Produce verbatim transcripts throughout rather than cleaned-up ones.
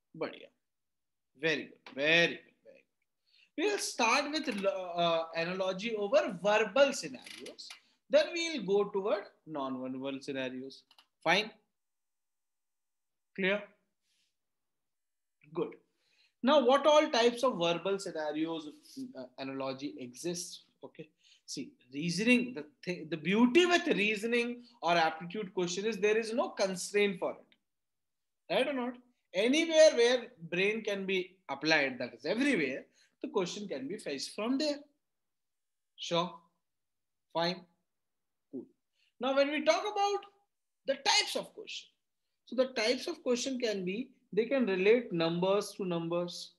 बढ़िया. Very good. Very good. Very good. We'll start with uh, analogy over verbal scenarios. Then we'll go toward non-verbal scenarios. Fine. Clear? Good. Now, what all types of verbal scenarios uh, analogy exists? Okay. See, reasoning, the, th- the beauty with reasoning or aptitude question is there is no constraint for it. Right or not? Anywhere where brain can be applied, that is everywhere, the question can be fetched from there. Sure. Fine. Cool. Now, when we talk about the types of question, so the types of question can be they can relate numbers to numbers.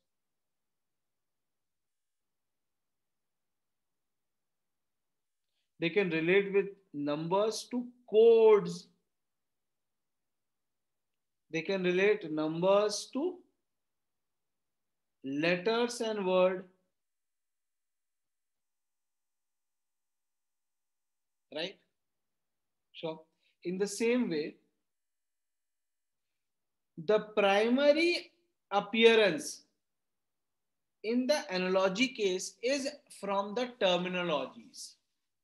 They can relate with numbers to codes. They can relate numbers to letters and word, right? Sure. In the same way, the primary appearance in the analogy case is from the terminologies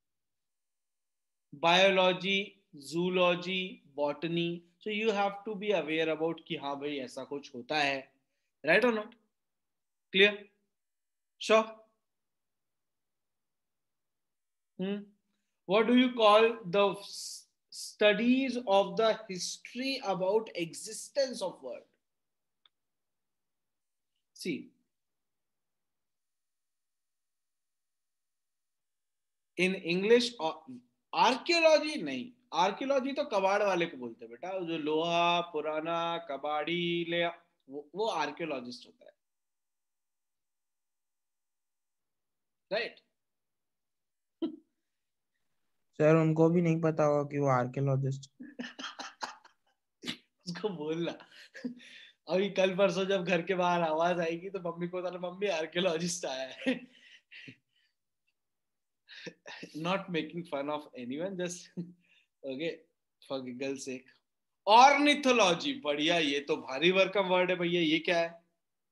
biology, zoology, botany. So you have to be aware about कि हाँ भाई ऐसा कुछ होता है, right or not? Clear? Sure. Hmm. What do you call the studies of the history about existence of world? See, in English, archaeology नहीं, archaeology तो कबाड़ वाले को बोलते हैं बेटा, जो लोहा पुराना कबाड़ी ले वो, वो आर्कियोलॉजिस्ट होता है, राइट? सर उनको भी नहीं पता होगा कि वो आर्कियोलॉजिस्ट. उसको बोलना अभी कल परसों जब घर के बाहर आवाज आएगी तो मम्मी को बताना मम्मी आर्कियोलॉजिस्ट आया है. Not making fun of anyone, just okay, for giggle's sake. Ornithology, बढ़िया, ये तो भारी भरकम वर्ड है भैया, ये क्या है?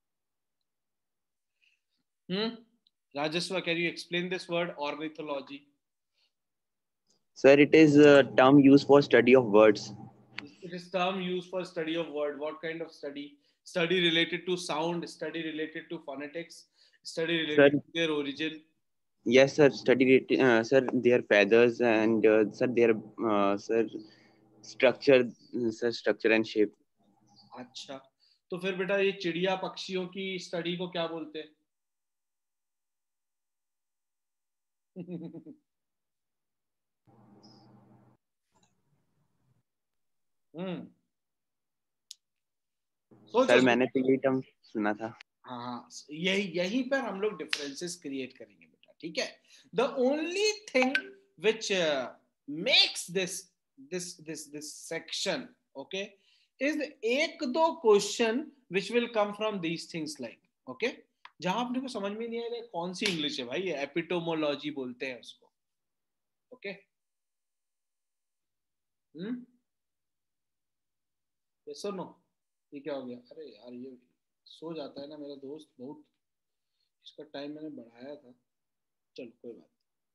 हम्म Rajaswa, can you explain this word ornithology? Sir, it is a term used for study of birds. It is term used for study of word. What kind of study? Study related to sound, study related to phonetics, study Sir, related to their origin. yes, sir. Study it, uh, sir. Their feathers and uh, sir, their uh, sir structure, sir, structure and shape. अच्छा, तो फिर बेटा ये चिड़िया पक्षियों की study को क्या बोलते हैं? हम्म सोचो सर मैंने सोचो. तो यही टर्म सुना था. हाँ हाँ, यही यहीं पर हम लोग डिफरेंसेस क्रिएट करेंगे बेटा, ठीक है? The only thing which makes this this this this section, okay, is एक दो question which will come from these things, like okay, जहां अपने को समझ में नहीं आएगा कौन सी इंग्लिश है भाई, एपिटोमोलॉजी बोलते हैं उसको, ओके? हम्म यस और नो? ये क्या हो गया? अरे यार ये सो जाता है ना मेरा दोस्त बहुत, इसका टाइम मैंने बढ़ाया था. चलो कोई बात.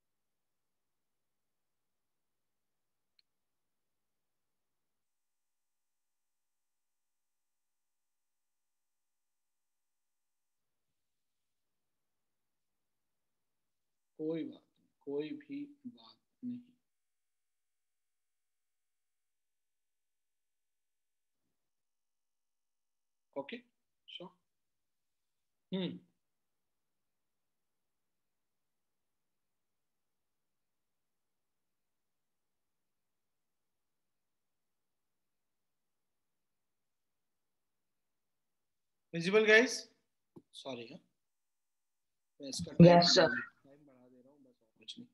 कोई बात नहीं, कोई भी बात नहीं. Okay, sure. Hmm visible guys? Sorry हाँ, मैं इसका टाइम Yes, sir. टाइम बढ़ा दे रहा हूँ बस, और कुछ नहीं.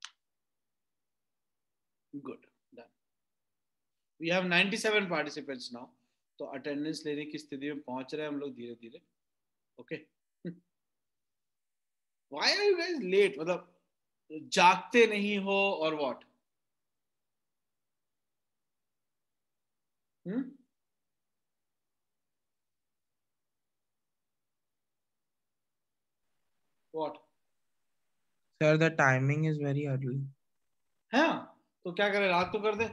Good, done. We have ninety seven participants now, तो अटेंडेंस लेने की स्थिति में पहुंच रहे हैं हम लोग धीरे धीरे. Okay, why are you guys late? मतलब जागते नहीं हो और what? Hmm what? Sir, the timing is very early. हाँ तो क्या करे, रात को कर दे.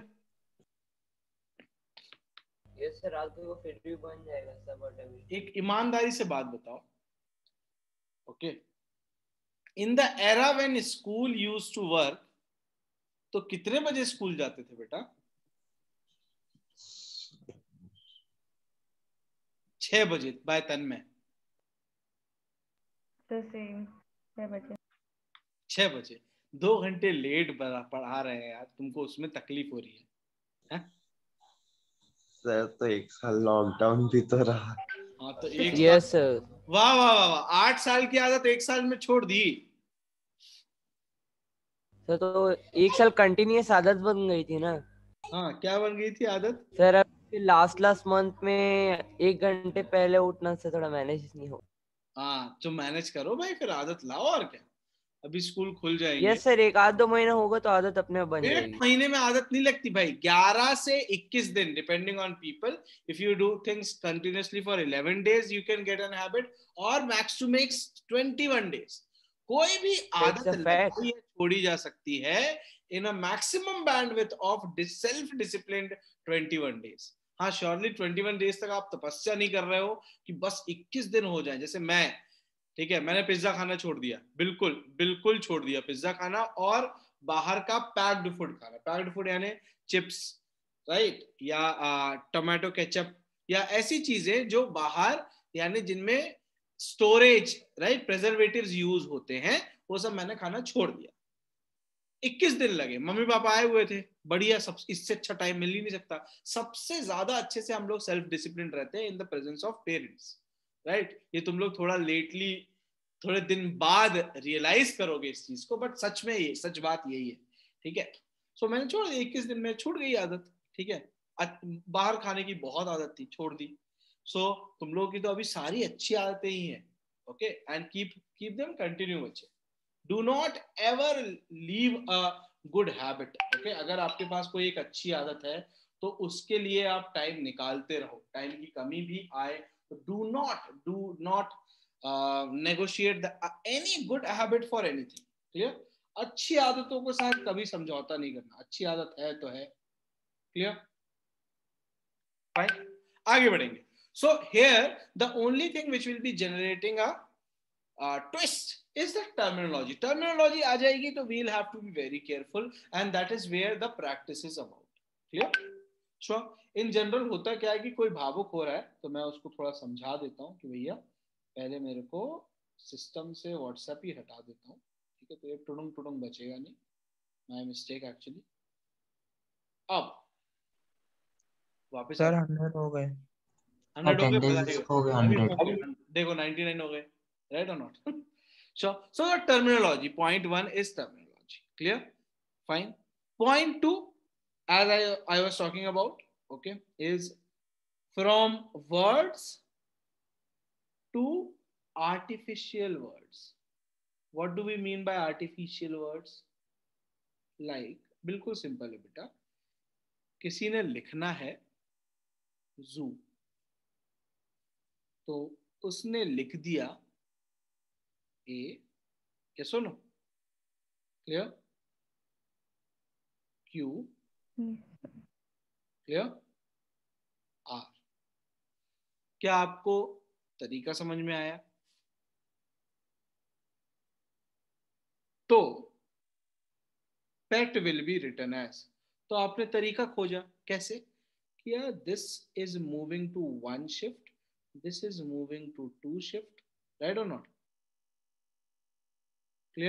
यस सर, रात को फिर भी बन जाएगा सब ऑटोमेटिक. एक ईमानदारी से बात बताओ, okay, in the era when school used to work, तो कितने बजे स्कूल जाते थे बेटा? छह बजे बाय तन में. The same. छह बजे. छह बजे. दो घंटे लेट पढ़ा रहे हैं यार, तुमको उसमें तकलीफ हो रही है, है? सर तो एक साल लॉकडाउन भी तो रहा. हाँ तो एक यस साल. सर. वाह वाह वाह वाह, आठ साल की आदत एक साल में छोड़ दी. सर तो एक साल कंटिन्यूअस आदत बन गई थी ना. हाँ क्या बन गई थी आदत? सर अब लास्ट लास्ट मंथ में एक घंटे पहले उठना से थोड़ा मैनेज नहीं हो. हाँ तो मैनेज करो भाई, फिर आदत लाओ. और क्या, अभी स्कूल खुल जाएंगे. यस सर, एक आध दो महीना होगा तो आदत अपने आप बन एक जाएगी. महीने में आदत नहीं लगती भाई, ग्यारह से इक्कीस दिन depending on people. If you do things continuously for eleven days you can get an habit, और max to max twenty one days. कोई भी आदत लगाई या छोड़ी जा सकती है in a maximum bandwidth of self disciplined twenty one days. हाँ श्योरली ट्वेंटी वन डेज तक आप तपस्या नहीं कर रहे हो कि बस इक्कीस दिन हो जाए. जैसे मैं, ठीक है, मैंने पिज्जा खाना छोड़ दिया, बिल्कुल बिल्कुल छोड़ दिया पिज्जा खाना, और बाहर का पैक्ड फूड खाना. पैक्ड फूड यानी चिप्स, राइट, या टोमेटो केचप, या ऐसी चीजें जो बाहर यानी जिनमें स्टोरेज, राइट, प्रिजर्वेटिव्स यूज होते हैं, वो सब मैंने खाना छोड़ दिया. इक्कीस दिन लगे. मम्मी पापा आए हुए थे, बढ़िया, सब इससे अच्छा टाइम मिल ही नहीं सकता. सबसे ज्यादा अच्छे से हम लोग सेल्फ डिसिप्लिन रहते हैं in the presence of parents, right. ये तुम लोग थोड़ा लेटली, थोड़े दिन बाद रियलाइज करोगे इस चीज को, बट सच में ये सच बात यही है, ठीक है. सो so, मैंने छोड़ दी, इक्कीस दिन में छूट गई आदत, ठीक है. बाहर खाने की बहुत आदत थी, छोड़ दी. सो so, तुम लोगों की तो अभी सारी अच्छी आदतें ही हैं, okay, and keep keep them continue बच्चे. Do not ever leave a good habit, okay. अगर आपके पास कोई एक अच्छी आदत है तो उसके लिए आप टाइम निकालते रहो. टाइम की कमी भी आए तो do not do not negotiate the any good habit for anything. Clear? अच्छी आदतों के साथ कभी समझौता नहीं करना. अच्छी आदत है तो है. क्लियर? फाइन, आगे बढ़ेंगे. So here the only thing which will be generating a uh, twist is the terminology. Terminology आ जाएगी तो we'll have to be very careful, and that is where the practice is about. Clear? Sure. In general होता क्या है कि कोई भावुक हो रहा है तो मैं उसको थोड़ा समझा देता हूँ कि भैया पहले मेरे को सिस्टम से व्हाट्सएप ही हटा देता हूँ, ठीक है, तो ये टुडुंग टुडुंग बचेगा नहीं. My mistake actually. अब वापस सर हंड्रेड हो गए. हंड्रेड हो गए, अटेंडेंस हो गए हंड्रेड. देखो नाइंटी नाइन हो गए, राइट और not? So so the terminology, point one is terminology. Clear? Fine. Point two, as I I was talking about, okay, is from words to artificial words. What do we mean by artificial words? Like बिल्कुल simple है बेटा, किसी ने लिखना है जू, तो उसने लिख दिया ए, क्या सुनो? क्लियर? Q, clear? आर. क्या आपको तरीका समझ में आया? तो pet will be written as, तो आपने तरीका खोजा कैसे? क्या this is moving to one shift, this is moving to two shift, right or not? Clear?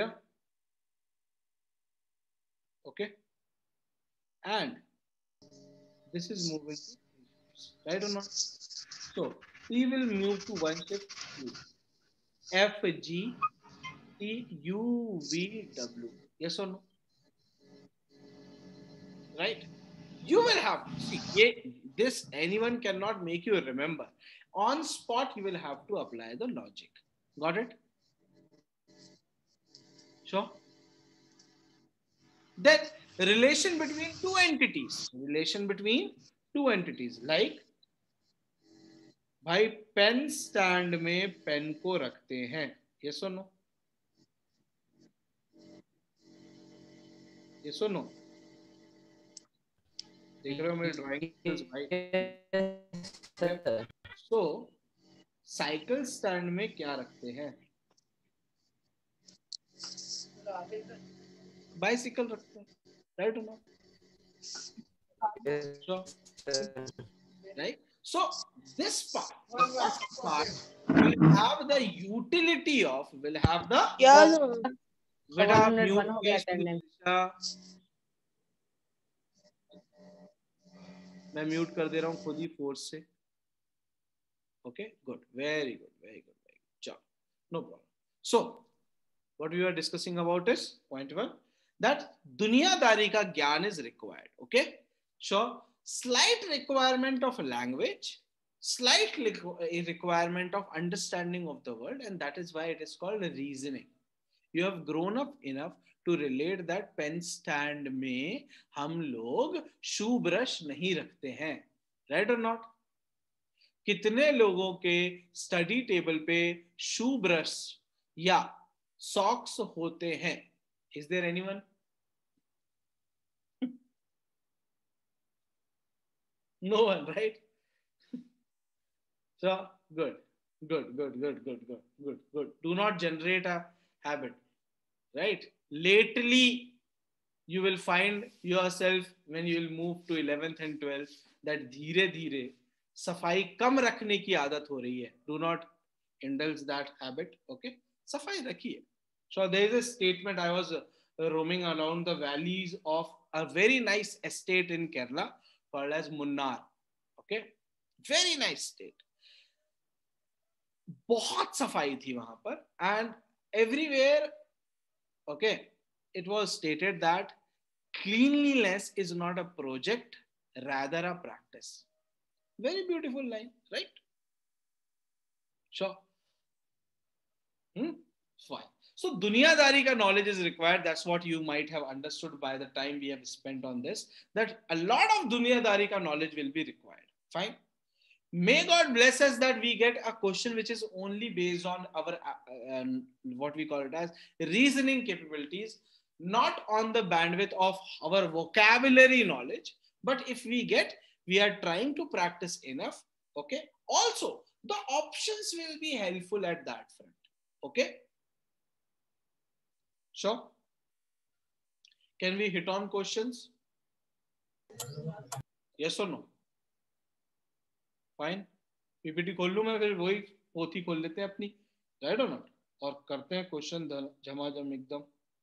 Okay, and this is moving to three shifts, right or not? So P will move to one shift, Q, F, G, T, U, V, W. Yes or no? Right? You will have to see this. Anyone cannot make you remember. On spot, you will have to apply the logic. Got it? Sure. Then relation between two entities. Relation between two entities. Like, भाई pen stand में pen को रखते हैं. Yes or no? ये सुनो, देख रहे हो मेरी ड्राइंग भाई। सो साइकिल स्टैंड में क्या रखते हैं? बाइसिकल रखते हैं, right or not? Right? So this part, the first part will have the utility of, will have the बेटा आप म्यूट प्लीज मैं म्यूट कर दे रहा हूँ खुद ही फोर्स से. Okay good, very good, very good, very good. चलो, no problem. So what we were discussing about is point one, that दुनियादारी का ज्ञान is required. Okay, sure. Slight requirement of language, slight requirement of understanding of the world, and that is why it is called reasoning. You have grown up enough to relate that pen stand में हम लोग shoe brush नहीं रखते हैं, right or not? कितने लोगों के study table पे शू ब्रश या सॉक्स होते हैं? Is there anyone? No one, right? So good good good good good good good good. Do not generate a habit, right? Lately you will find yourself when you will move to eleventh and twelfth that धीरे धीरे सफाई कम रखने की आदत हो रही है. Do not indulge that habit. Okay, सफाई रखिए. So there is a statement. I was uh, roaming around the valleys of a very nice estate in Kerala called as Munnar. Okay, very nice state. बहुत सफाई थी वहां पर, and everywhere, okay, it was stated that cleanliness is not a project, rather a practice. Very beautiful line, right? Sure. Hmm? Fine. So दुनियादारी का knowledge is required. That's what you might have understood by the time we have spent on this, that a lot of दुनियादारी का knowledge will be required. Fine. May God bless us that we get a question which is only based on our uh, um, what we call it as reasoning capabilities, not on the bandwidth of our vocabulary knowledge. But if we get, we are trying to practice enough. Okay. Also, the options will be helpful at that front. Okay. Sure. Can we hit on questions? Yes or no? Fine. PPT खोल लूं मैं, फिर वही पोथी खोल लेते हैं अपनी, राइट और नॉट, और करते हैं क्वेश्चन झमाझम एकदम.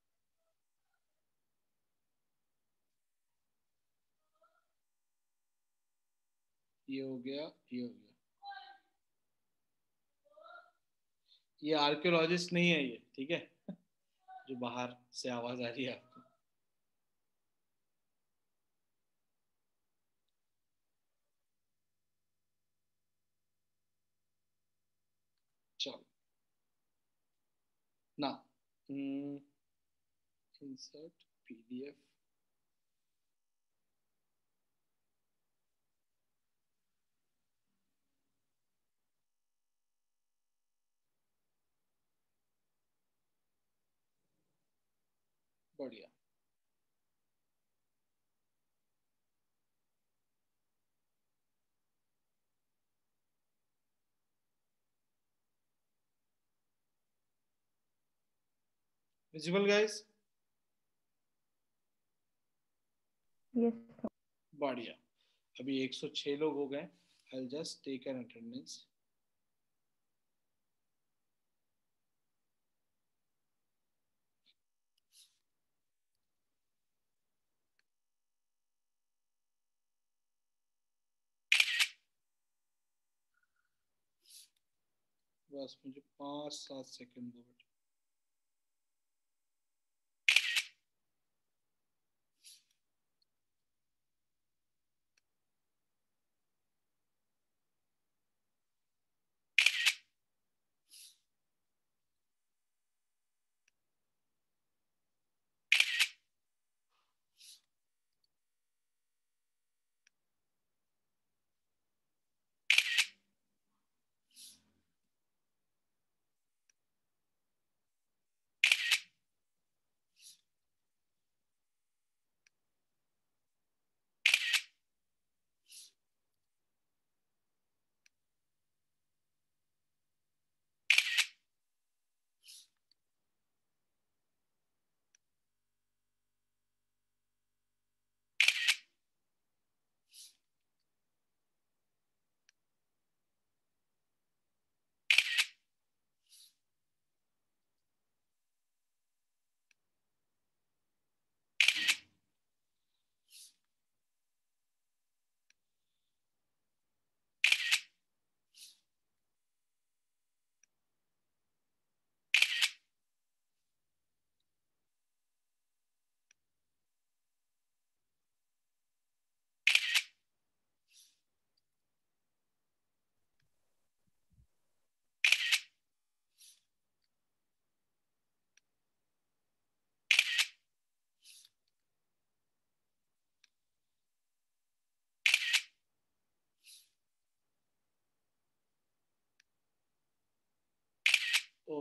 ये हो गया, ये हो गया. ये आर्कियोलॉजिस्ट नहीं है ये, ठीक है, जो बाहर से आवाज आ रही है आपको. चलो ना, इंसर्ट पीडीएफ. बढ़िया. Visible guys? Yes. बढ़िया. अभी एक सौ छह लोग हो गए. I'll just take an attendance. बस मुझे पांच सात सेकंड दो.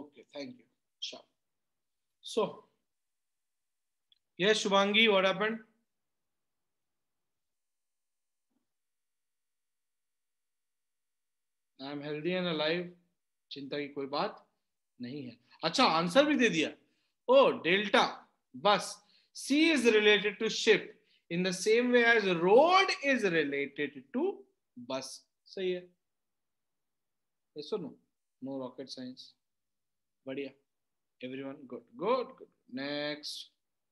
Okay, thank you. Sure. So, yes, Shubhangi, what happened? I am healthy and alive. चिंता की कोई बात नहीं है. अच्छा, आंसर भी दे दिया. Oh, delta, bus. C is related to ship in the same way as road is related to bus. सही है. Yes or no? No rocket science. बढ़िया. Everyone good. Good. Good. Next.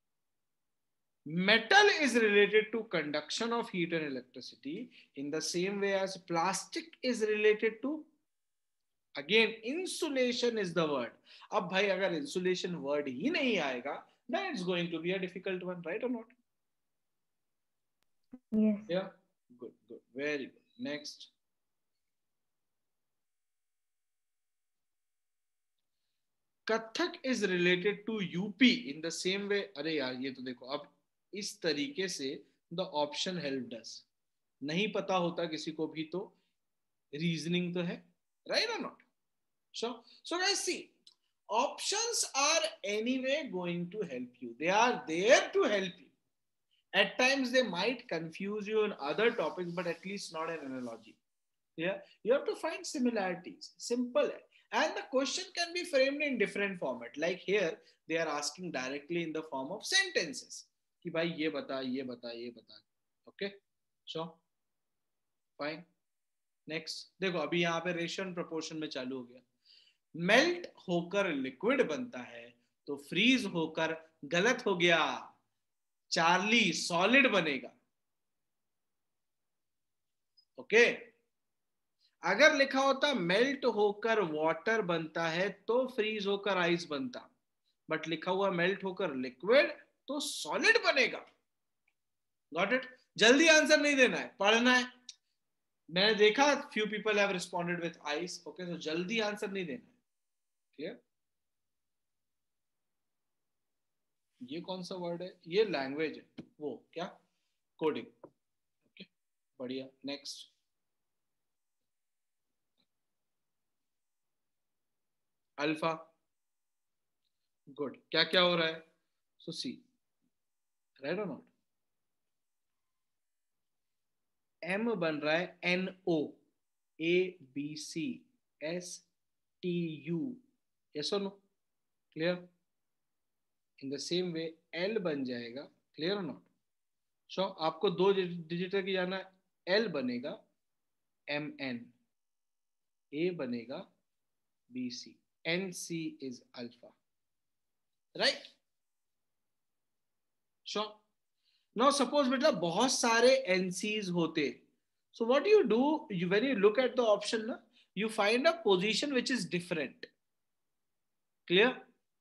Metal is related to conduction of heat and electricity in the same way as plastic is related to, again, insulation is the word. अब भाई अगर insulation word ही नहीं आएगा, then it's going to be a difficult one, right or not? Yes. Yeah. Good. Good. Very good. Next. Kathak is related to U P in the same way. अरे यार ये तो देखो अब इस तरीके से the option helped us. नहीं पता होता किसी को भी तो reasoning तो है, right or not? Sure. So guys, see, options are anyway going to help you. They are there to help you. At times they might confuse you in other topics, but at least not an analogy. Yeah, you have to find similarities. Simple. And the question can be framed in different format. Like here, they are asking directly in the form of sentences. कि भाई ये बता, ये बता, ये बता. Okay, sure, fine. Next, देखो अभी यहाँ पे रेशियो एंड प्रोपोर्शन में चालू हो गया. मेल्ट होकर लिक्विड बनता है तो फ्रीज होकर गलत हो गया. चार्ली सॉलिड बनेगा. Okay okay? अगर लिखा होता मेल्ट होकर वाटर बनता है तो फ्रीज होकर आइस बनता, बट लिखा हुआ मेल्ट होकर लिक्विड तो सॉलिड बनेगा. Got it? जल्दी आंसर नहीं देना है, पढ़ना है. मैंने देखा few people have responded with ice. Okay, तो जल्दी आंसर नहीं देना है. क्लियर? ये कौन सा वर्ड है? ये लैंग्वेज है. वो क्या? कोडिंग. ओके, बढ़िया. नेक्स्ट. अल्फा. गुड. क्या क्या हो रहा है? सो सी, राइट और नॉट? एम बन रहा है N O, A B C S T U. Yes और no? Clear? In the same way L बन जाएगा. क्लियर और नॉट? सो आपको दो डिजिट की जाना है. एल बनेगा एम एन, ए बनेगा B C. N C is alpha, right? Sure. Now suppose बेटा बहुत सारे N Cs होते, so what do you do? You, when you look at the option ना, you find a position which is different. Clear?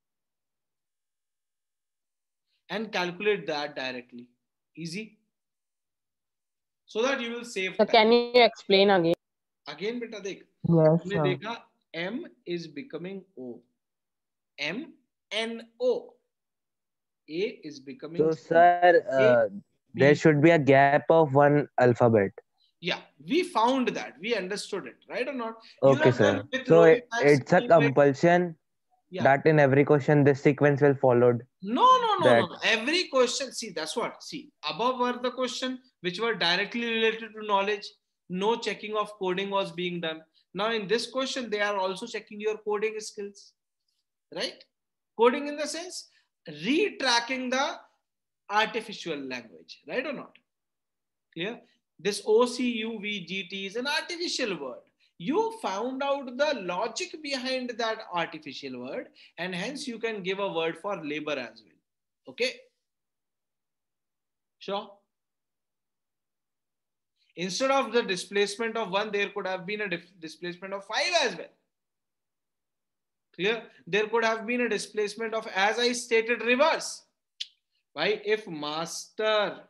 And calculate that directly. Easy. So that you will save So time. can you explain again? Again बेटा देख, Yes, हमने sir. देखा M is becoming O. M N O. A is becoming So, C. sir, uh, B. there should be a gap of one alphabet. Yeah, we found that. We understood it, right or not? You Okay, have done sir. with So Rohit it, as it's a teammate. compulsion Yeah. that in every question this sequence will followed. No, no, no, that- no, no. Every question, see, that's what. See, above were the question which were directly related to knowledge. No checking of coding was being done. Now in this question, they are also checking your coding skills, right? Coding in the sense, retracking the artificial language, right or not? Clear? This O C U V G T is an artificial word. You found out the logic behind that artificial word, and hence you can give a word for labor as well. Okay? Sure? Instead of the displacement of one, there could have been a displacement of five as well. Clear? There could have been a displacement of, as I stated, reverse. Why? If master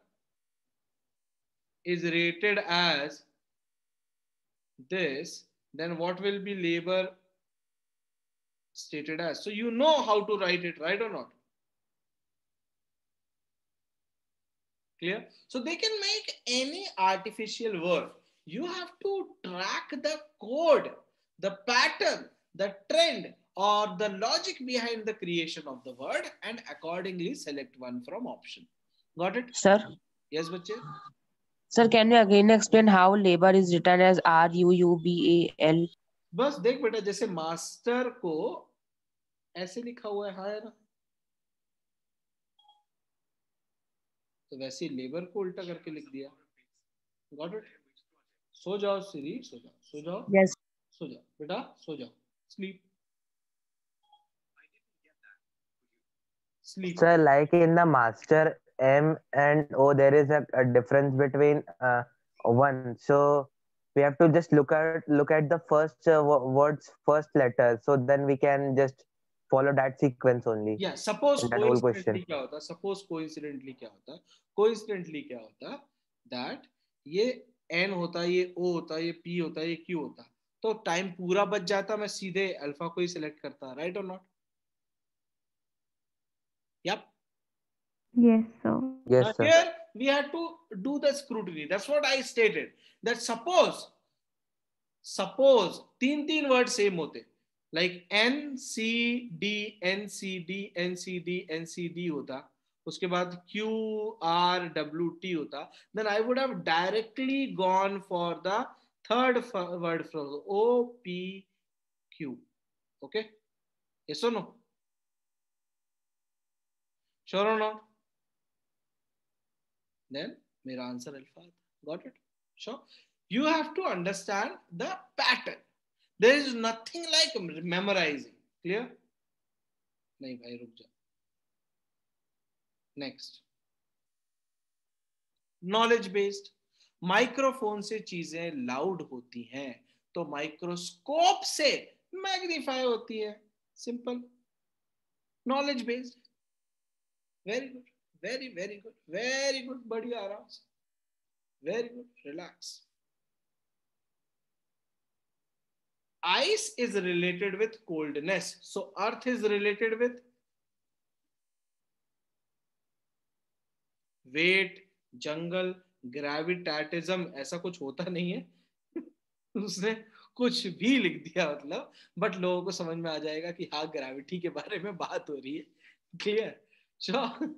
is rated as this, then what will be labor stated as? So you know how to write it, right or not? Clear? So they can make any artificial word. You have to track the code, the pattern, the trend or the logic behind the creation of the word and accordingly select one from option. Got it? Sir, Yes, बच्चे. sir, can you again explain how labor is written as R U U B A L? बस देख बेटा, जैसे master को ऐसे लिखा हुआ है, हाँ है ना, तो वैसे ही लेबर को उल्टा करके लिख दिया. Got it? सो जाओ श्री, सो जाओ, सो जाओ, Yes. सो जाओ बेटा, सो जाओ. Sleep. Sleep. Sir, like in the master M and O, there is a, a difference between uh, one. So we have to just look at look at the first uh, wo- word's first letter. So then we can just follow that sequence only. Yeah, suppose in that whole coincidentally question. क्या होता, suppose coincidentally क्या होता, coincidentally क्या होता, that ये N होता, ये O होता, ये P होता, ये Q होता, तो टाइम पूरा बच जाता, मैं सीधे अल्फा को ही सिलेक्ट करता. राइट और not? Yep. Yes, sir. Yes, Now sir. here we had to do the scrutiny. That's what I stated. That suppose, suppose तीन तीन वर्ड सेम होते, like N C D N C D N C D N C D होता, उसके बाद Q R W T होता, then I would have directly gone for the third word from O P Q. Okay? Yes or no? Sure or not? Then मेरा answer alpha. Got it? Sure. You have to understand the pattern. There is nothing like memorizing. Clear? नहीं भाई, रुक जा. Next. Knowledge based. Microphone से चीजें loud होती हैं, तो माइक्रोस्कोप से मैग्नीफाई होती है. Simple. Knowledge based. Very good, very very good, very good. बढ़िया, आराम से. Very good. Relax. Ice is related with coldness, so earth is related with weight, jungle, gravitation. ऐसा कुछ होता नहीं है. उसने कुछ भी लिख दिया मतलब, बट लोगों को समझ में आ जाएगा कि हाँ ग्रेविटी के बारे में बात हो रही है. Clear? Sure.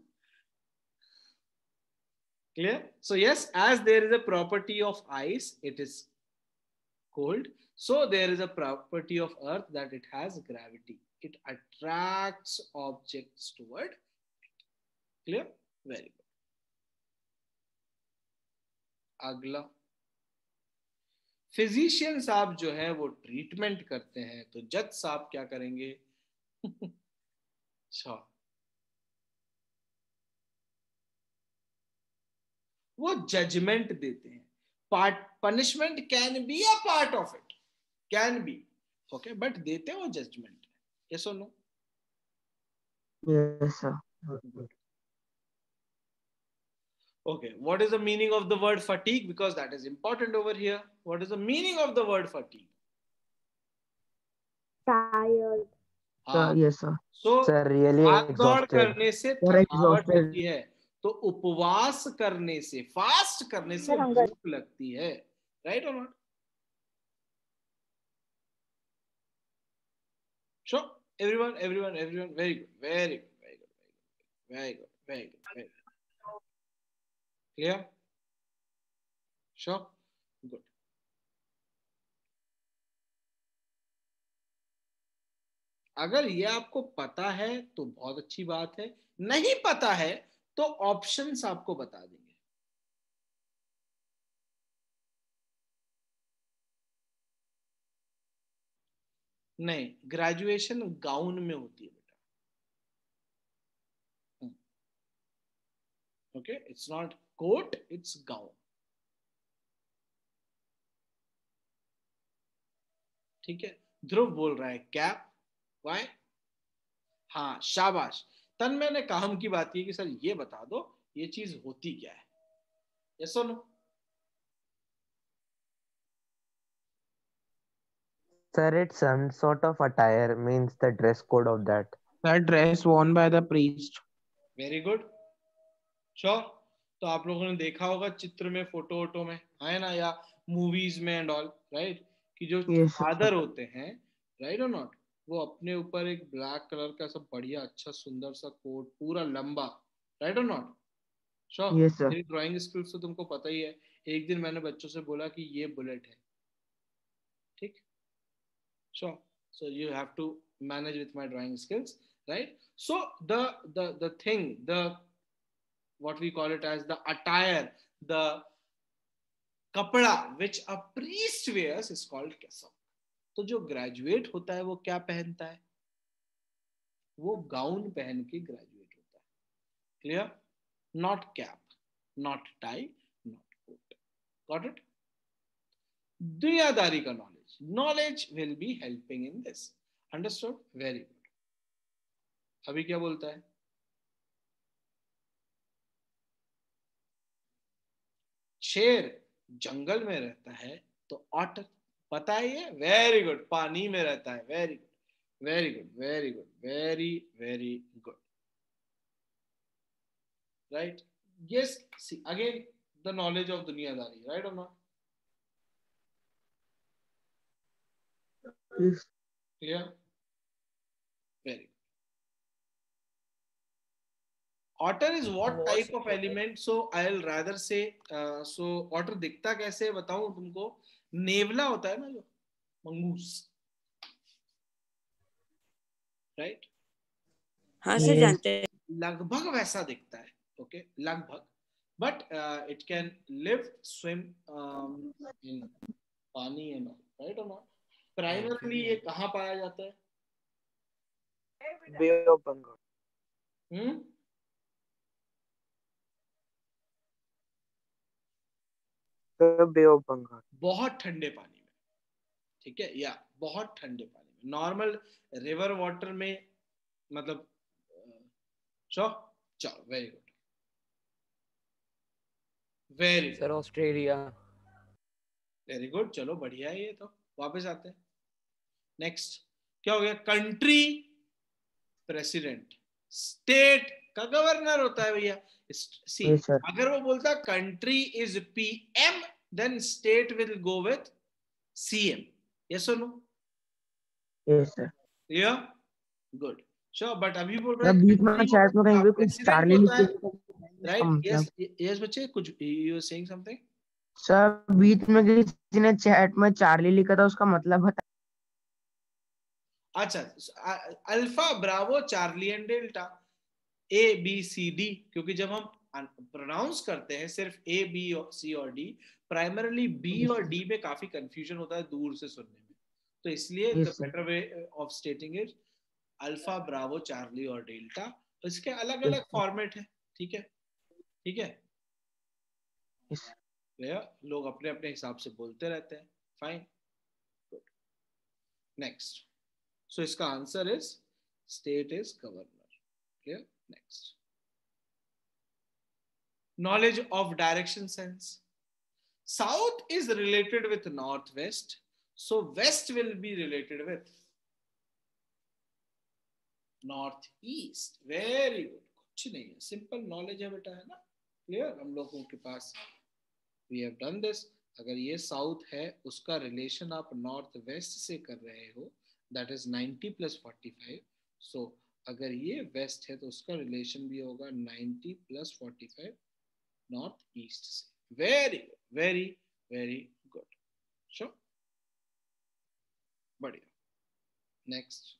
Clear? So yes, as there is a property of ice, it is cold. So there is a property of earth that it has gravity. It attracts objects toward it. Clear? Very good. अगला. Physician साहब जो है वो treatment करते हैं, तो जज साहब क्या करेंगे? अच्छा, वो जजमेंट देते हैं. Part punishment can be a part of it, can be, okay, but देते वो जजमेंट. यस और no? Yes, sir. Okay, what is the meaning of the word fatigue? Because that is important over here. What is the meaning of the word fatigue? Tired. Sir, yes, sir. So Sir, really भाग दौड़ exhausted. करने से Sir, थकावट exhausted. होती है, तो उपवास करने से, फास्ट करने से Sir, hunger. भूख लगती है. राइट और not? Sure. Everyone, everyone, everyone. Very good. Very good. Very good. Very good. Very good. Very good. Clear? Sure. Good. अगर ये आपको पता है तो बहुत अच्छी बात है. नहीं पता है तो ऑप्शंस आपको बता देंगे. नहीं, ग्रेजुएशन गाउन में होती है बेटा. Okay, it's not coat, it's gown. ठीक है. ध्रुव बोल रहा है कैप. वाई? हाँ, शाबाश. तन्मय ने काम की बात की कि सर ये बता दो ये चीज होती क्या है. यस और no? Sir, it's some sort of attire, means the dress code of that. That dress worn by the priest. Very good. Sure. तो आप लोगों ने देखा होगा चित्र में, फोटो वोटो में, है ना, या मूवीज में एंड ऑल, राइट, कि जो Yes, sir. फादर होते हैं, राइट और नॉट, वो अपने ऊपर एक ब्लैक कलर का सब बढ़िया अच्छा सुंदर सा कोट पूरा लंबा, राइट और नॉट? श्योर। Yes, sir. मेरी ड्राइंग स्किल्स तो तुमको पता ही है। एक दिन मैंने बच्चों से बोला कि ये बुलेट है, ठीक? Sure. So you have to manage with my drawing skills, right? So the the the thing, the what we call it as the attire, the kapda which a priest wears is called kesam. तो जो graduate होता है वो क्या पहनता है? वो gown पहन के ग्रेजुएट होता है। Clear? Not cap, not tie, not coat. Got it? दुनियादारी का knowledge, knowledge will be helping in this. Understood? Very good. अभी क्या बोलता है? शेर जंगल में रहता है तो ऑटर, पता है ये? Very good. पानी में रहता है। Very good, very good, very good, very very good, right? Yes, see again the knowledge of दुनियादारी, राइट और not? Yes. Clear? Very good. Otter is what type of element? So I'll rather say, uh, so otter दिखता कैसे है बताऊं तुमको? नेवला होता है ना जो मंगूस, राइट? हाँ सर, Yes. जानते हैं। लगभग वैसा दिखता है, ओके, लगभग, but it can live swim in पानी एंड ऑल, राइट और नॉट? प्राइमरली ये कहाँ पाया जाता है? Bay of Bengal. Hmm Bay of Bengal. बहुत ठंडे पानी में, ठीक है, या बहुत ठंडे पानी में। नॉर्मल रिवर वाटर में मतलब चलो चलो, very good, very sir Australia. Very good, चलो बढ़िया है ये तो। वापस आते हैं, नेक्स्ट क्या हो गया? कंट्री प्रेसिडेंट, स्टेट का गवर्नर होता है भैया। See Yes, sir. अगर वो बोलता country is PM, then state will go with CM. Yes और no? Yes, sir. Clear? Good, sure. But अभी बोल रहे सर हैं बीच में चैट में कहीं पे कुछ प्रेसिडेंट चार्ली होता है, लिख राइट? मतलब यस यस बच्चे, कुछ you are saying something? Sir बीच में किसी ने चैट में चार्ली लिखा था, उसका मतलब बता। अच्छा, alpha bravo Charlie and delta, A B C D, क्योंकि जब हम प्रोनाउंस करते हैं सिर्फ ए बी सी और डी, प्राइमरली बी और डी में काफी कंफ्यूजन होता है दूर से सुनने में, तो इसलिए the Yes, sir. Better way of stating is alpha bravo Charlie और डेल्टा। तो इसके अलग Yes, अलग sir. फॉर्मेट है, ठीक है, ठीक है। Yes. लोग अपने अपने हिसाब से बोलते रहते हैं, फाइन, गुड, नेक्स्ट। सो इसका answer is state is governor. Clear? Next, knowledge of direction sense. South is related with northwest, so west will be related with northeast. Very good, कुछ नहीं है, सिंपल नॉलेज है बेटा, है ना? Clear? हम लोगों के पास we have done this। अगर ये साउथ है, उसका रिलेशन आप नॉर्थ वेस्ट से कर रहे हो, that is ninety plus forty five. So अगर ये वेस्ट है तो उसका रिलेशन भी होगा ninety plus forty five north east से। Very good, very very good, sure, बढ़िया। नेक्स्ट,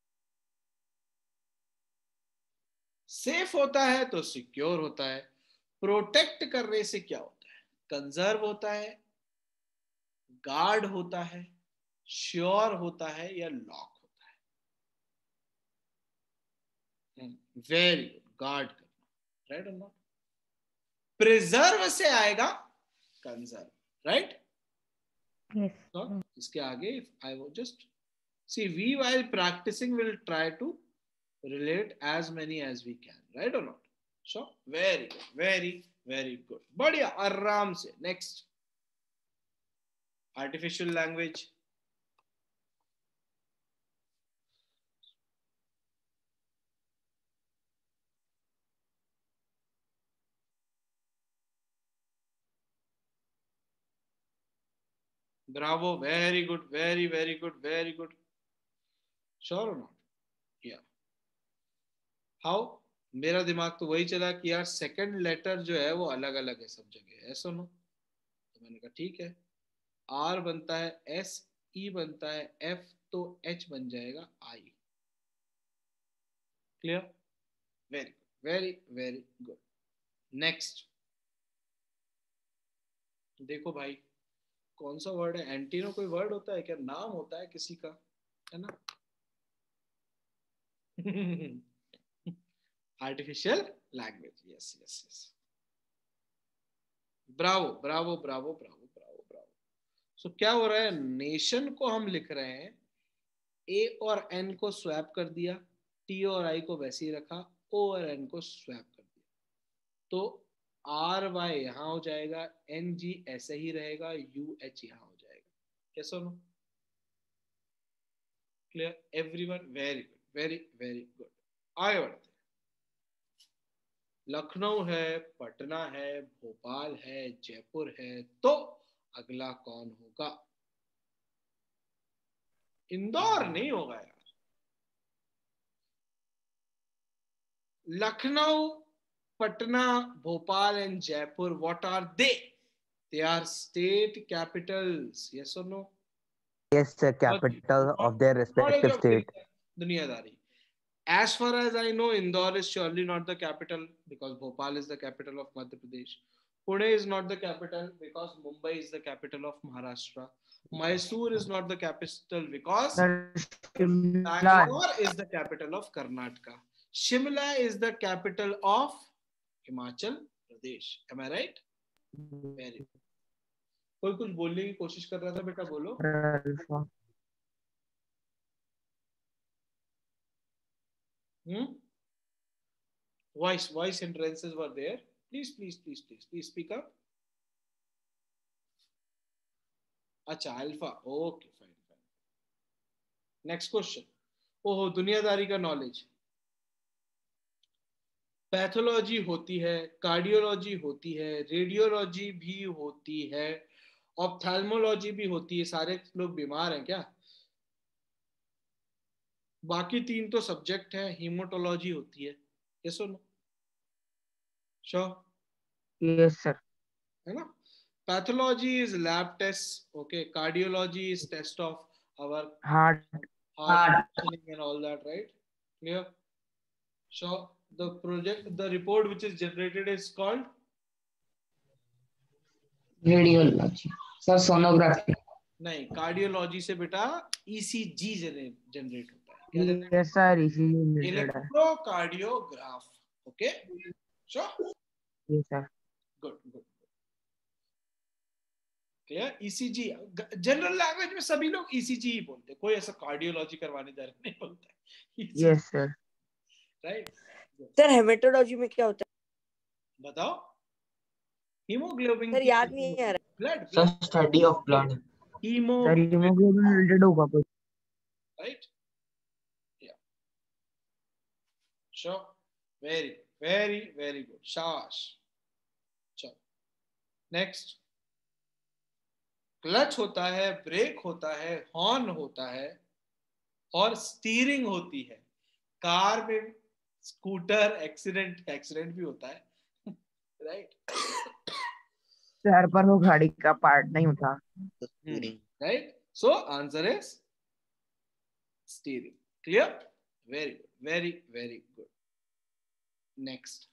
सेफ होता है तो सिक्योर होता है। प्रोटेक्ट करने से क्या होता है? कंजर्व होता है, गार्ड होता है, श्योर होता है, या लॉक होता है? वेरी गुड, गार्ड करना, राइट और नॉट? प्रिजर्व से आएगा कंजर्व, राइट? Yes. So, इसके आगे if I will just see, we while practicing will try to relate as many as we can, right or not? So very good, very very good, बढ़िया, आराम से। Next, artificial language। Bravo, very good, very very good, very good, sure और not? या how? मेरा दिमाग तो वही चला कि यार सेकंड लेटर जो है वो अलग अलग है सब जगह, ऐसा नो? तो मैंने कहा ठीक है, आर बनता है एस, ई बनता है एफ, तो एच बन जाएगा I. Clear? Very very very good. Next देखो भाई, कौन सा वर्ड है? एंटीनो कोई वर्ड होता है क्या? नाम होता है किसी का, है ना? Artificial language, yes yes yes. Bravo bravo bravo bravo bravo bravo. So क्या हो रहा है, नेशन को हम लिख रहे हैं, ए और एन को स्वैप कर दिया, टी और आई को वैसे ही रखा, ओ और एन को स्वैप कर दिया, तो आर वाई यहां हो जाएगा, एन जी ऐसे ही रहेगा, यू एच यहां हो जाएगा। कैसा हो? Clear everyone? Very good very very good. आगे बढ़ते हैं। लखनऊ है, पटना है, भोपाल है, जयपुर है, तो अगला कौन होगा? इंदौर नहीं होगा यार। Lucknow, Patna, Bhopal and Jaipur, what are they? They are state capitals. Yes or no? Yes, the capital of their respective state. Duniadari. As far as I know, Indore is surely not the capital because Bhopal is the capital of Madhya Pradesh. Pune is not the capital because Mumbai is the capital of Maharashtra. Mysore is not the capital because Bangalore is the capital of Karnataka. Shimla is the capital of Himachal Pradesh. Am I right? Very good. कोई कुछ बोलने की कोशिश कर रहा था, बेटा बोलो। Hmm? Voice, voice hindrances were there. Please, please, please, please, please speak up. अच्छा, alpha. Okay, fine, fine. Next question. ओहो, दुनियादारी का नॉलेज। पैथोलॉजी होती है, कार्डियोलॉजी होती है, रेडियोलॉजी भी होती है, ऑप्थेल्मोलॉजी भी होती है। सारे लोग बीमार हैं क्या? बाकी तीन तो सब्जेक्ट है। हीमोटोलॉजी होती है, ये सुनो। श्योर? Yes sir. है ना? Pathology is lab test, okay. Cardiology is test of our heart heart and all that, right? Clear? Sure? The project, the report which is generated is called radiology sir, sonography. नहीं, cardiology से बेटा ECG generate होता है। क्या generate? Yes sir, ECG electrocardiograph. Okay, sure? Yes sir. Good good. Clear? ECG general language में सभी लोग ECG ही बोलते हैं, कोई ऐसा कार्डियोलॉजी करवाने जा रहे नहीं बोलता है। Yes sir. Right sir, hematology में क्या होता है? बताओ। हीमोग्लोबिन सर, याद नहीं आ रहा। Blood sir, study of blood. Hemo sir hemoglobin related होगा कुछ, राइट? या sure. Very very very good, शाबाश। चलो नेक्स्ट। क्लच होता है, ब्रेक होता है, हॉर्न होता है और स्टीयरिंग होती है। कार में, स्कूटर, एक्सीडेंट एक्सीडेंट भी होता है, राइट? सर पर वो गाड़ी का पार्ट नहीं होता, right? So answer is steering. Clear? Very good very very good. Next.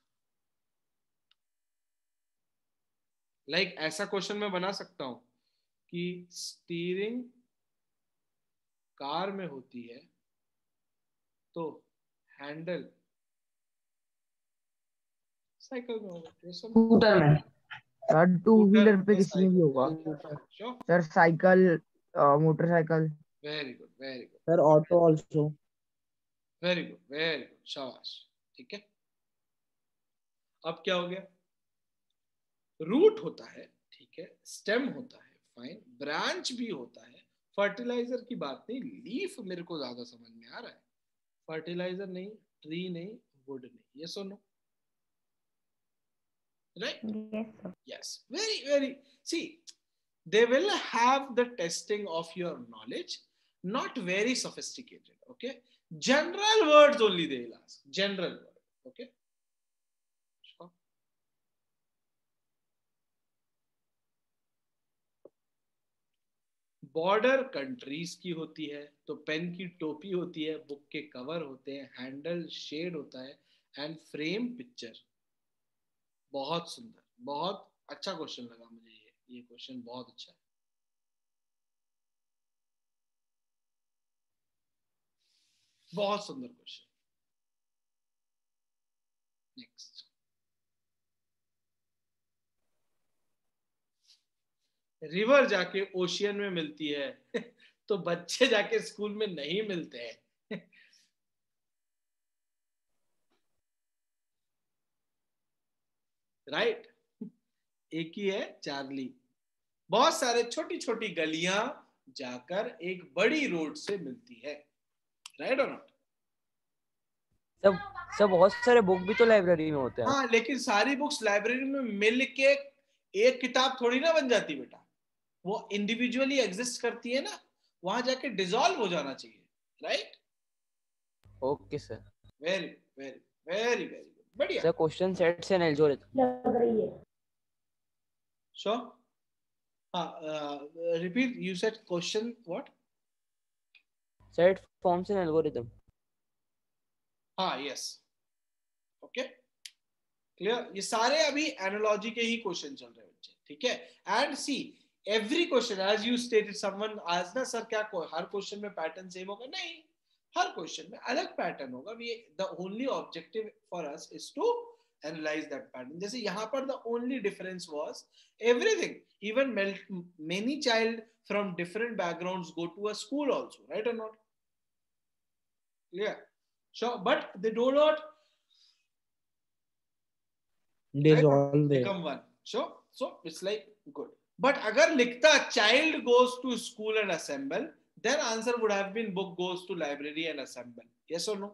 Like ऐसा क्वेश्चन मैं बना सकता हूं कि स्टीयरिंग कार में होती है तो हैंडल साइकिल में होगा, स्कूटर में। सर टू व्हीलर पे किसी में भी होगा। Sure? Sir cycle, motorcycle. Very good very good sir, auto also. Very good very good, शाबाश। ठीक है, अब क्या हो गया? रूट होता है, ठीक है, स्टेम होता है, फाइन, ब्रांच भी होता है। फर्टिलाइजर की बात नहीं, लीफ मेरे को ज्यादा समझ में आ रहा है। फर्टिलाइजर नहीं, ट्री नहीं, वुड नहीं। ये सुनो, right? Yes, sir. Yes, very very, see, they will have the testing of your knowledge. not very sophisticated. Okay, general words only they will ask. General word. Okay. Sure. Border countries की होती है, तो pen की टोपी होती है, book के cover होते हैं, हैंडल शेड होता है, एंड फ्रेम पिक्चर। बहुत सुंदर, बहुत अच्छा क्वेश्चन लगा मुझे ये ये क्वेश्चन बहुत अच्छा है। बहुत सुंदर क्वेश्चन। नेक्स्ट, रिवर जाके ओशियन में मिलती है तो बच्चे जाके स्कूल में नहीं मिलते हैं राइट right? एक ही है चार्ली। बहुत सारे छोटी छोटी गलियां जाकर एक बड़ी रोड से मिलती है, राइट और नॉट? सब सब बहुत सारे बुक भी तो लाइब्रेरी में होते हैं। हाँ, लेकिन सारी बुक्स लाइब्रेरी में मिल के एक किताब थोड़ी ना बन जाती बेटा, वो इंडिविजुअली एग्जिस्ट करती है ना, वहां जाके डिसॉल्व हो जाना चाहिए, right? Okay sir. Very very very very बढ़िया sir. Question sets and algorithm लग रही है। श्योर। हाँ, repeat, you said question what? Set forms and algorithm. हाँ, यस, ओके, क्लियर। ये सारे अभी एनालॉजी के ही क्वेश्चन चल रहे हैं बच्चे, ठीक है? And see every question as you stated, someone आज ना सर क्या हर क्वेश्चन में पैटर्न सेम होगा? नहीं, हर क्वेश्चन में अलग पैटर्न होगा। We the only objective for us is to analyze that pattern. जैसे यहाँ पर the only difference was everything, even many child from different backgrounds go to a school also, right और not? Clear? So but they do not dissolve there. become one. So so it's like good. But अगर लिखता child goes to school and assemble, then answer would have been book goes to library and assemble. Yes or no?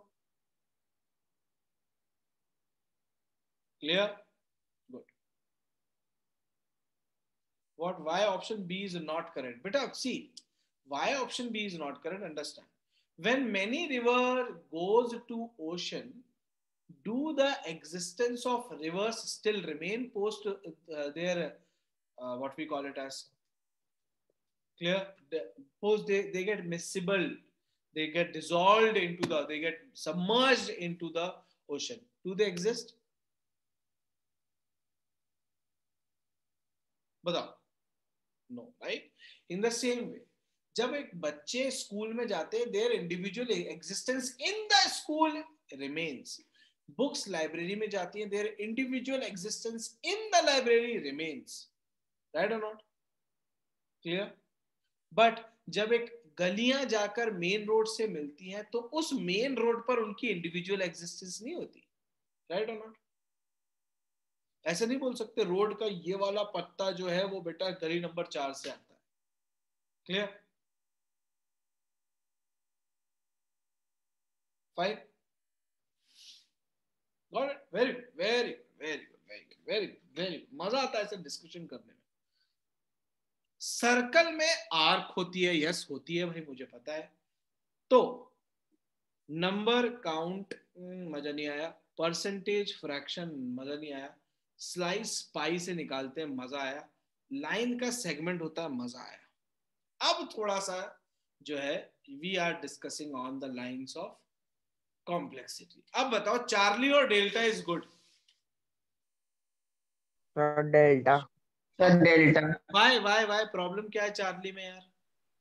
Clear? Good. What? Why option B is not correct? Beta, see, why option B is not correct? Understand. When many river goes to ocean, do the existence of rivers still remain post uh, their uh, what we call it as clear? Post they, they get miscible, they get dissolved into the, they get submerged into the ocean. Do they exist? बताओ। No, right? In the same way, जब एक बच्चे school में जाते हैं, their individual existence in the school remains. Books library में जाती हैं, their individual existence in the library remains, right or not? Clear? But जब एक गलियां जाकर मेन रोड से मिलती हैं, तो उस मेन रोड पर उनकी इंडिविजुअल एग्जिस्टेंस नहीं होती, राइट और नॉट? ऐसे नहीं बोल सकते रोड का ये वाला पत्ता जो है वो बेटा गली नंबर चार से आता है। Clear? Fine, got it? Very very very very very very मजा आता है ऐसे डिस्कशन करने में। सर्कल में आर्क होती है, यस होती है भाई, मुझे पता है। तो नंबर काउंट मजा नहीं आया, परसेंटेज फ्रैक्शन मजा नहीं आया, स्लाइस पाई से निकालते हैं मजा आया, लाइन का सेगमेंट होता है मजा आया। अब थोड़ा सा जो है we are discussing on the lines of complexity. अब बताओ, चार्ली और delta is good? Delta. Delta. Why why why problem क्या है चार्ली में यार?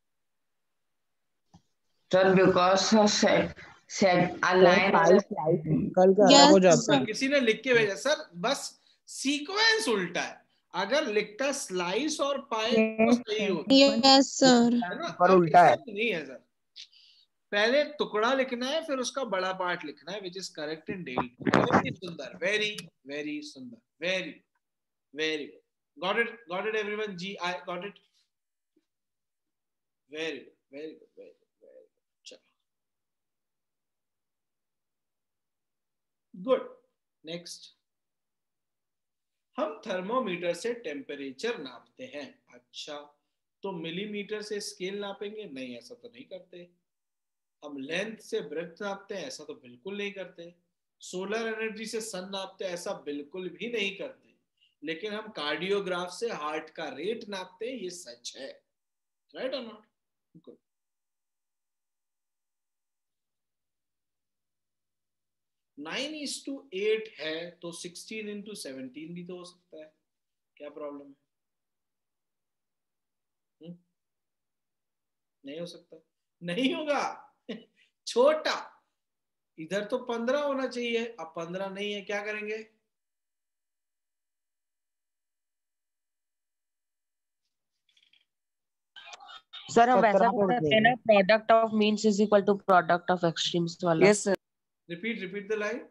सर बिकॉज सेट अलाइन कल का अलग हो जाता है। किसी ने लिख के भेजा सर, बस सीक्वेंस उल्टा है। अगर लिखता स्लाइस और पाई तो सही होता है। यस सर, है ना? पर उल्टा है। नहीं है सर, पहले टुकड़ा लिखना है फिर उसका बड़ा पार्ट लिखना है, which is correct in delta. Very सुंदर, वेरी वेरी सुंदर, very very got it, got it everyone? जी I got it. Very very very very चलो गुड। नेक्स्ट, हम थर्मोमीटर से टेम्परेचर नापते हैं। अच्छा, तो मिलीमीटर से स्केल नापेंगे? नहीं, ऐसा तो नहीं करते। हम लेंथ से ब्रेड्थ नापते हैं? ऐसा तो बिल्कुल नहीं करते। सोलर एनर्जी से सन नापते हैं? ऐसा बिल्कुल भी नहीं करते। लेकिन हम कार्डियोग्राफ से हार्ट का रेट नापते हैं, ये सच है। राइट और not? Good. Nine is to eight है तो सिक्सटीन इंटू सेवनटीन भी तो हो सकता है। क्या प्रॉब्लम है? हुँ? नहीं हो सकता? नहीं होगा। छोटा, इधर तो पंद्रह होना चाहिए, अब पंद्रह नहीं है, क्या करेंगे? सर हम वैसा करते हैं ना, product of means is equal to product of extremes वाला। Yes sir. Repeat repeat the line.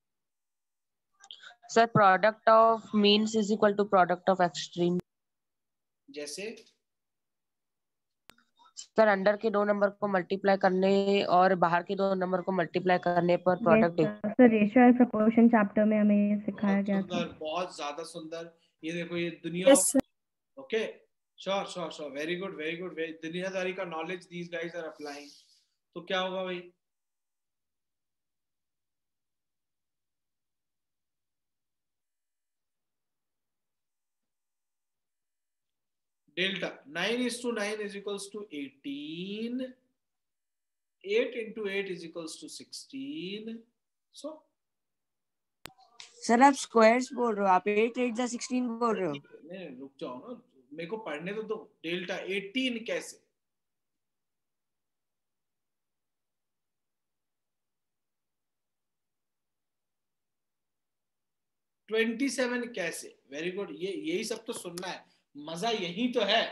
Sir product of means is equal to product of extreme. जैसे सर अंडर के दो नंबर को मल्टीप्लाई करने और बाहर के दो नंबर को मल्टीप्लाई करने पर product. Sir ratio and proportion chapter में हमें ये सिखाया गया था। सुंदर, बहुत ज्यादा सुंदर। ये देखो, ये दुनिया। Okay, sure sure sure, very good very good. दुनियादारी का knowledge these guys are applying. तो क्या होगा भाई? Delta nine is to nine is equals to eighteen. eight into eight is equals to sixteen. So sir आप squares बोल रहे हो, आप एट एट जा सिक्सटीन बोल रहे हो। नहीं, रुक जाओ ना, मेरे को पढ़ने तो दो। डेल्टा eighteen कैसे? twenty-seven कैसे? Very good. ये यही सब तो सुनना है, मजा यही तो है।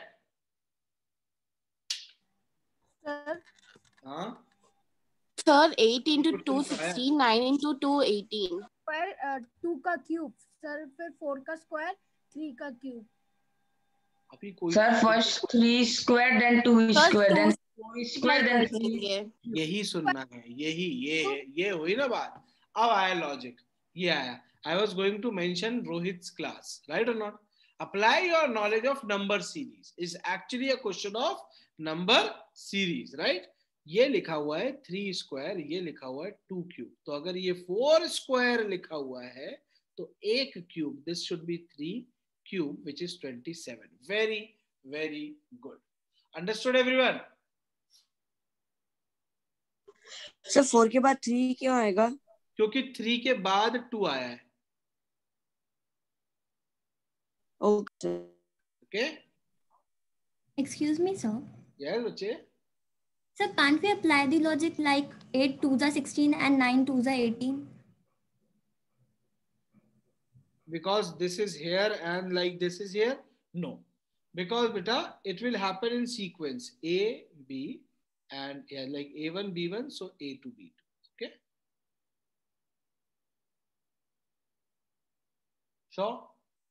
सर हाँ sir eight into two sixteen, nine into two eighteen। पर टू का क्यूब सर, फिर फोर का स्क्वायर, थ्री का क्यूब। अभी कोई sir first three square then two square then four square then three. यही सुनना है, यही ये है, ये हुई ना बात। अब आया लॉजिक, ये आया। I was going to mention Rohit's class, right or not? Apply your knowledge of number series is actually a question of number series, right? ये लिखा हुआ है थ्री स्क्वायर, ये लिखा हुआ है टू क्यूब। तो अगर ये फोर स्क्वायर लिखा हुआ है तो एक cube, this should be three cube, which is twenty-seven. Very very good. Understood everyone? Sir four के बाद थ्री क्यों आएगा? क्योंकि थ्री के बाद टू आया है। Okay okay, Excuse me, sir. yes बच्चे। Sir, can't we apply the logic like eight twos are sixteen and nine twos are eighteen? Because this is here and like this is here? No. Because beta, it will happen in sequence A, B and yeah, like A one, B one, so A two, B two. Okay? Sure?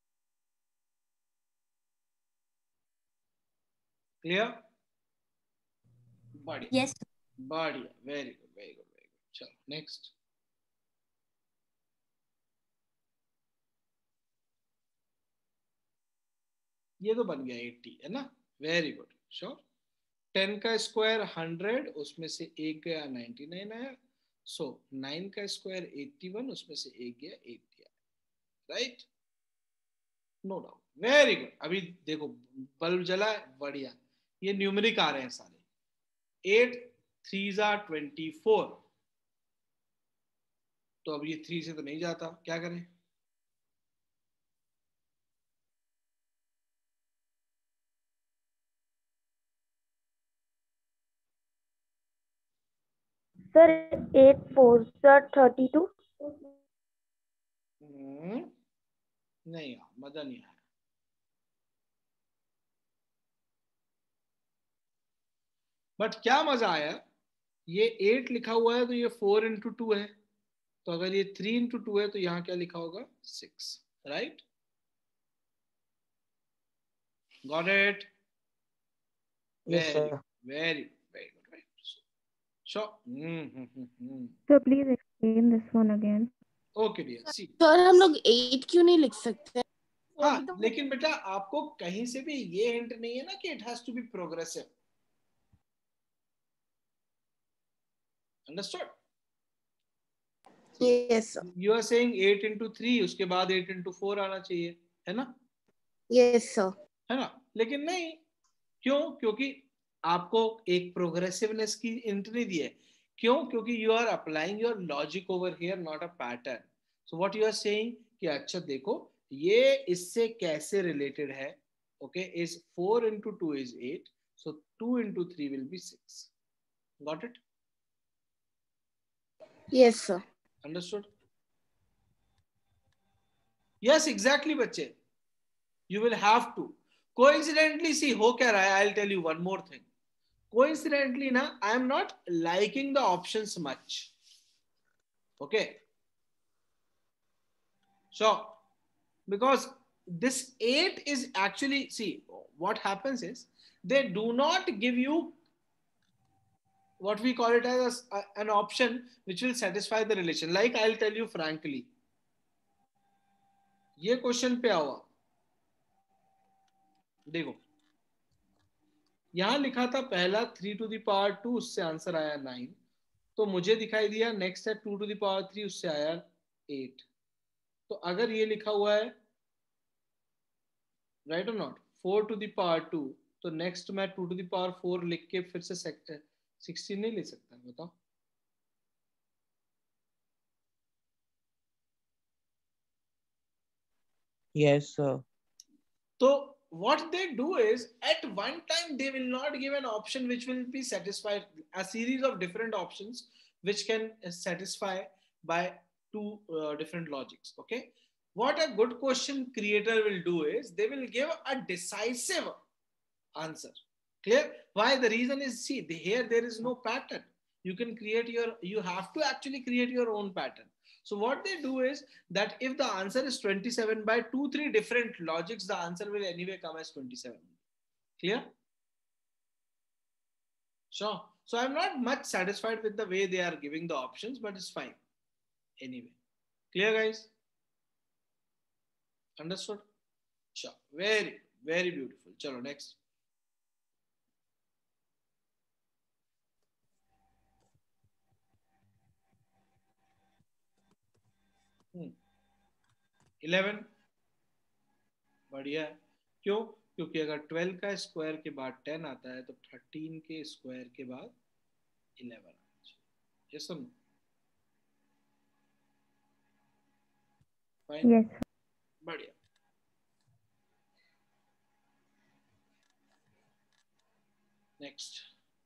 Clear? बढ़िया। Yes. बढ़िया, very good, very good, very good. चलो next. ये तो बन गया eighty है ना? Very good, sure. ten का स्क्वायर हंड्रेड, उसमें से एक गया ninety-nine आया। सो so, nine का स्क्वायर eighty-one, उसमें से एक गया eighty आया। Right? No doubt, very good. अभी देखो बल्ब जला है, बढ़िया। ये न्यूमेरिक आ रहे हैं सारे। एट थ्री जा ट्वेंटी फोर, तो अब ये थ्री से तो नहीं जाता, क्या करें? Sir eight four sir thirty two. नहीं यार, मजा नहीं आया। बट क्या मजा आया, ये एट लिखा हुआ है तो ये फोर इंटू टू है, तो अगर ये थ्री इंटू टू है तो यहाँ क्या लिखा होगा? Six. Right? Got it? Very very very good, right? Sure. Mm-hmm. So please explain this one again. Okay dear. See. Sir हम लोग eight क्यों नहीं लिख सकते? हाँ, लेकिन बेटा आपको कहीं से भी ये हिंट नहीं है ना कि it has to be progressive. Understood? Yes, sir. You are saying eight into three, उसके बाद eight into four आना चाहिए, है ना? Yes, sir. है ना? लेकिन नहीं, क्यों? क्योंकि आपको एक प्रोग्रेसिवनेस की हिंट नहीं दी है. क्यों? क्योंकि you are applying your logic over here, not a pattern. So what you are saying कि अच्छा देखो ये इससे कैसे related है? Okay, is four into two is eight, so two into three will be six. Got it? Yes, sir. Understood? Yes, exactly, बच्चे. You will have to. Coincidentally, see, हो क्या रहा है? I'll tell you one more thing. Coincidentally, na, I am not liking the options much. Okay. So, because this eight is actually, see, what happens is they do not give you what we call it as a, an option which will satisfy the relation. Like I'll tell you frankly, ये question पे आओ, देखो यहां लिखा था पहला three to the power two, उससे answer आया नाइन. तो मुझे दिखाई दिया नेक्स्ट है two to the power three, उससे आया एट. तो अगर ये लिखा हुआ है राइट और not four to the power two, तो नेक्स्ट मैं two to the power four लिख के फिर से सिक्सटीन नहीं ले सकता? बताओ. Yes, sir. So what they do is at one time they will not give an option which will be satisfied, a series of different options which can satisfy by two uh, different logics. Okay, what a good question creator will do is they will give a decisive answer. Clear? Why? The reason is, see, the, here there is no pattern. You can create your, you have to actually create your own pattern. So what they do is that if the answer is twenty-seven, by two, three different logics, the answer will anyway come as twenty-seven. Clear? Sure. So I'm not much satisfied with the way they are giving the options, but it's fine. Anyway. Clear, guys? Understood? Sure. Very, very beautiful. Chalo, next. Eleven बढ़िया है. क्यों? क्योंकि अगर twelve का square के बाद ten आता है तो थर्टीन के स्क्वायर के बाद इलेवन आना चाहिए. ये सुन. फाइन. Yes. बढ़िया. Next.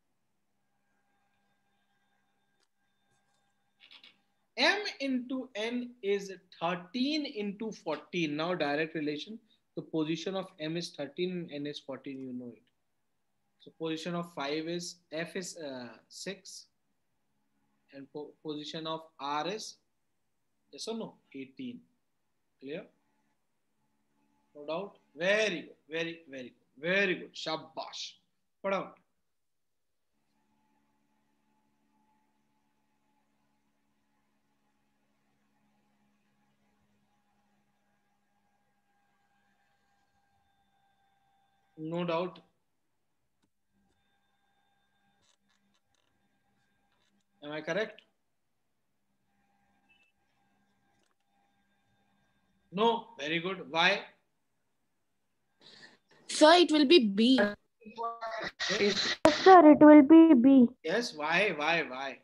M into N is thirteen into fourteen. Now direct relation. The position of M is thirteen and N is fourteen. You know it. So position of five is, F is uh, six. And po position of R is, yes or no? eighteen. Clear? No doubt. Very good. Very, very good. Very good. Shabash. Put out. No doubt. Am I correct? No. Very good. Why? Sir, it will be B. Yes, sir, it will be B. Yes. Why? Why? Why?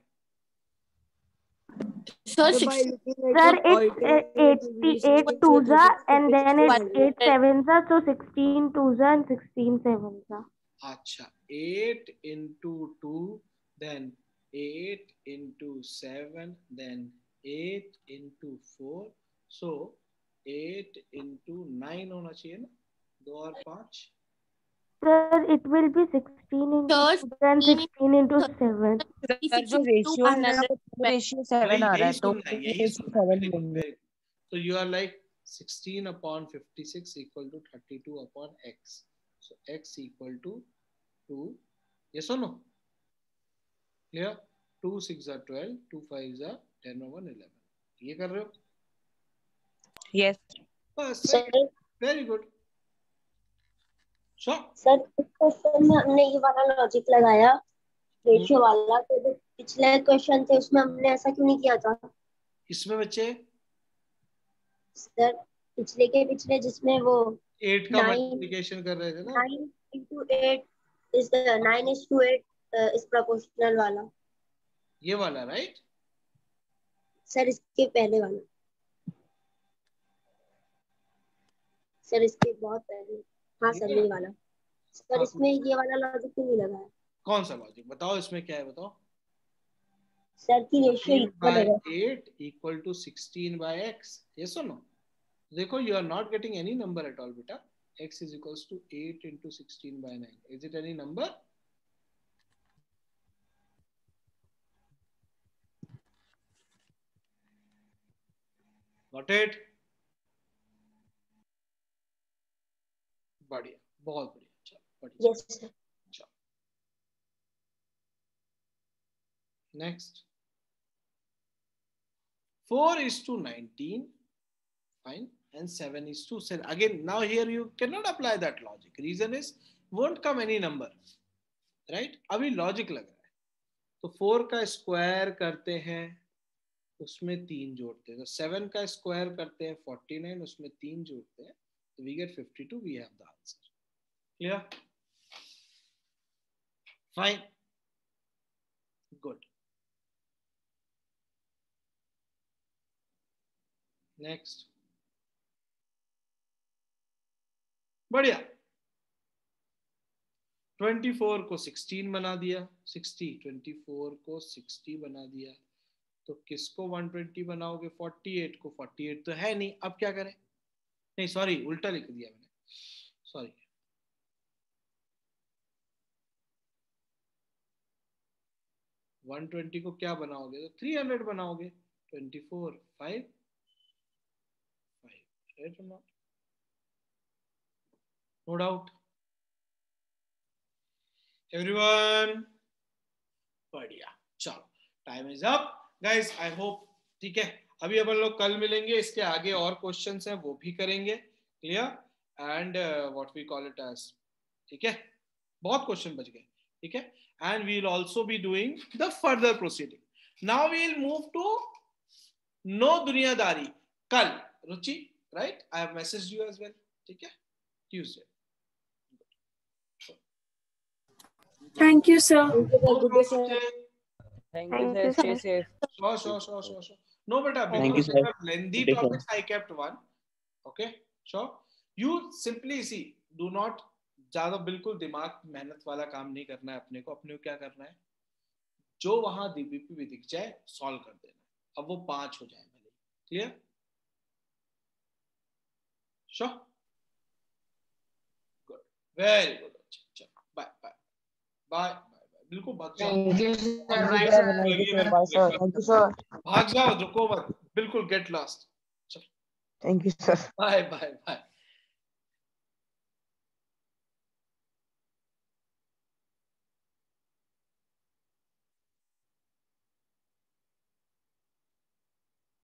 Sir, So six. by looking Sir, at your it's uh, alternative eighty-eight relationship, twos you and then it's find eight sevens, so sixteen twos and sixteen sevens. Acha. eight into two, then eight into seven, then eight into four. So eight into nine होना चाहिए ना? दो और पाँच. Sir, it will be sixteen into Sir, two and sixteen into seven. Sir जो ratio है ना ratio seven आ रहा है तो सुनना है, यही सुनना है. Very good, very good. So you are like sixteen upon fifty-six equal to thirty-two upon x. So x equal to two. Yes or no? Clear? two six are twelve, two five are ten over eleven. ये कर रहे हो? Yes. बस Sir, सही. Very good. Sure sir इस question में हमने ये वाला लॉजिक लगाया रेशियो वाला, तो जो पिछले क्वेश्चन थे उसमें हमने ऐसा क्यों नहीं किया था? इसमें बच्चे सर पिछले के पिछले जिसमें वो एट का नाइन मल्टीप्लिकेशन कर रहे थे ना, nine into eight is nine is to eight is proportional वाला। ये वाला राइट? सर इसके पहले वाला, सर इसके बहुत पहले, हाँ सर ये वाला। सर हाँ, इसमें ये वाला लॉजिक क्यों नहीं लगाया? कौन सा लॉजिक बताओ, इसमें क्या है बताओ। सर की रेशियो इक्वल है। Eight equal to sixteen by x, yes और नो? देखो you are not getting any number at all बेटा। x is equals to eight into sixteen by nine. Is it any number? Got it? बढ़िया, बहुत बढ़िया। चलो बढ़िया। Yes sir. चलो next, four is to nineteen, fine, and seven is to seven. Again, now here you cannot apply that logic. Reason is won't come any number, right? अभी logic लग रहा है, तो four का स्क्वायर करते हैं, उसमें तीन जोड़ते हैं, तो seven का स्क्वायर करते हैं forty-nine, उसमें तीन जोड़ते हैं, तो we get fifty-two. We have the answer. Clear? Fine. Good. Next. बढ़िया। twenty-four को sixteen बना दिया, sixty, twenty-four को sixty बना दिया, तो किसको one twenty बनाओगे? forty-eight को, forty-eight तो है नहीं, अब क्या करें? नहीं सॉरी, उल्टा लिख दिया मैंने, सॉरी। one twenty को क्या बनाओगे? तो three hundred बनाओगे। twenty-four, five, five, right or not? No doubt. Everyone, बढ़िया। चलो, time is up guys. I hope ठीक है। अभी अपन लोग कल मिलेंगे, इसके आगे और क्वेश्चंस हैं वो भी करेंगे। Clear? And what we call it as, ठीक है, बहुत क्वेश्चन बच गए, ठीक है। And we will also be doing the further proceeding. Now we will move to no दुनियादारी कल। Ruchi, right? I have messaged you as well, ठीक है, Tuesday. Thank you, sir. Thank you, sir. Stay safe. Sure, sure, sure, sure, sure. No, beta, Thank you, because sir. there are lengthy Thank you, topics, I kept one. Okay, sure. You simply see, do not ज्यादा बिल्कुल दिमाग मेहनत वाला काम नहीं करना है अपने को। अपने को क्या करना है, जो वहां डीबीपी भी दिख जाए सॉल्व कर देना। अब वो पांच हो जाए भले। Clear? Sure? Good, very good. चलो बाय बाय बाय बाय। बिल्कुल भाग जाओ, Thank you, sir. Bye, Thank sir. you, sir. Thank you, sir. भाग जाओ, रुको मत, बिल्कुल get lost. Thank you, sir. Bye bye bye.